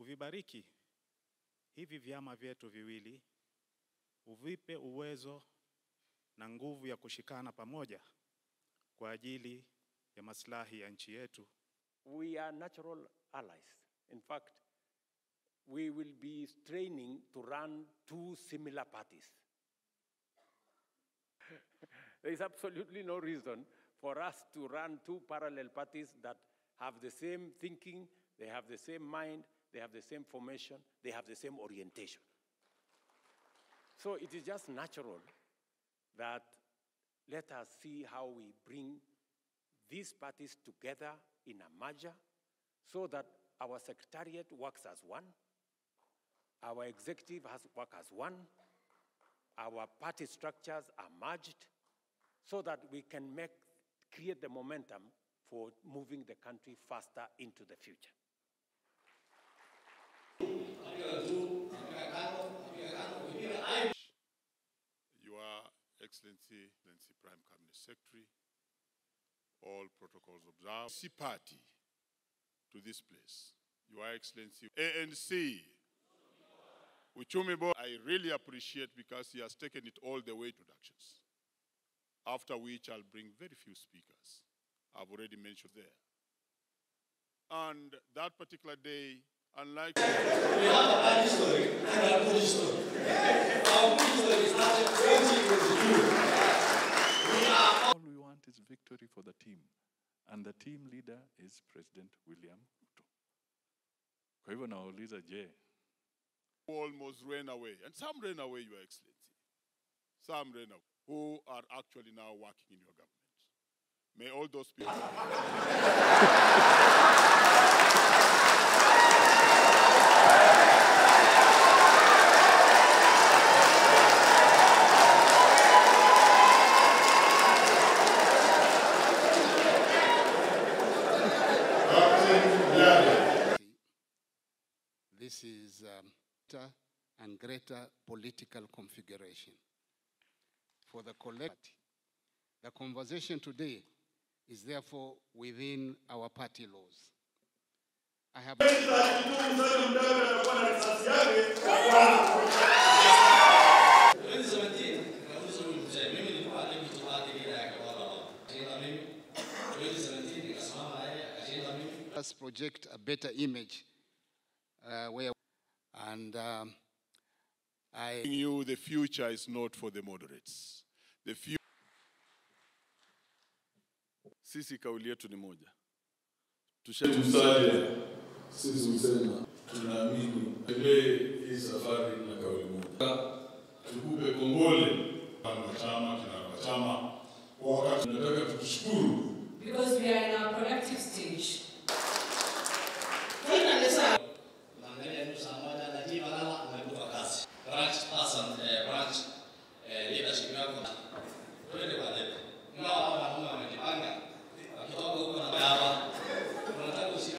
uvibariki hivi vyama vyetu viwili, uvipe uwezo na nguvu ya kushikana pamoja kwa ajili ya maslahi ya nchi yetu. We are natural allies. In fact, we will be straining to run two similar parties. There is absolutely no reason for us to run two parallel parties that have the same thinking, they have the same mind, they have the same formation, they have the same orientation. So it is just natural that let us see how we bring these parties together in a merger so that our secretariat works as one, our executive has worked as one, our party structures are merged so that we can create the momentum for moving the country faster into the future. Your Excellency, Prime Cabinet Secretary, all protocols observed. See party to this place. Your Excellency, ANC, Uchumi Board, I really appreciate because he has taken it all the way to introductions. After which I'll bring very few speakers. I've already mentioned there. And that particular day, unlike... We have a bad story and a good story. Our good story is not the same with you. All we want is victory for the team. And the team leader is President William Ruto. Kwa hivyo nauliza je, almost ran away. And some ran away, Your Excellency. Some ran away, who are actually now working in your government. May all those people... This is and greater political configuration. For the collective, the conversation today is therefore within our party laws. I have... Let's project a better image the future is not for the moderates. The future... Sisi kauli yetu ni moja. Tusalia, sisi usema, tunaamini, hii safari na kauli moja. Tukupe kongole, kina chama, wakati tunataka tukushukuru. Because we are in our productive stage.